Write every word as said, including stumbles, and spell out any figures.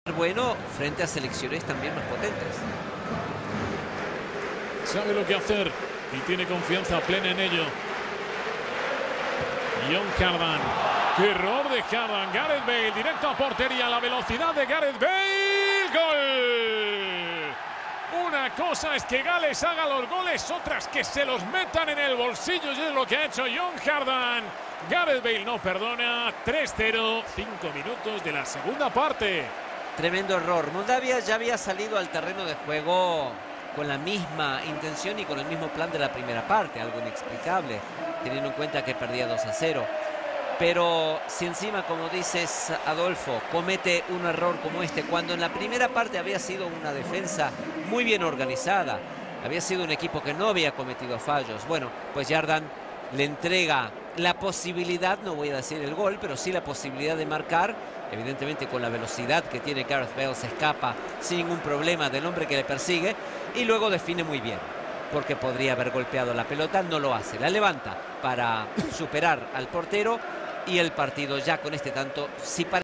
bueno frente a selecciones también más potentes. Sabe lo que hacer y tiene confianza plena en ello. John Hardan. ¡Qué error de Hardan! Gareth Bale directo a portería. La velocidad de Gareth Bale. ¡Gol! Una cosa es que Gales haga los goles, otras que se los metan en el bolsillo, y es lo que ha hecho John Hardan. Gareth Bale no perdona. tres cero, cinco minutos de la segunda parte. Tremendo error. Moldavia ya había salido al terreno de juego con la misma intención y con el mismo plan de la primera parte, algo inexplicable, teniendo en cuenta que perdía dos a cero. Pero si encima, como dices, Adolfo, comete un error como este, cuando en la primera parte había sido una defensa muy bien organizada, había sido un equipo que no había cometido fallos, bueno, pues Hardan le entrega la posibilidad, no voy a decir el gol, pero sí la posibilidad de marcar. Evidentemente con la velocidad que tiene Gareth Bale se escapa sin ningún problema del hombre que le persigue y luego define muy bien, porque podría haber golpeado la pelota, no lo hace, la levanta para superar al portero y el partido ya con este tanto sí parece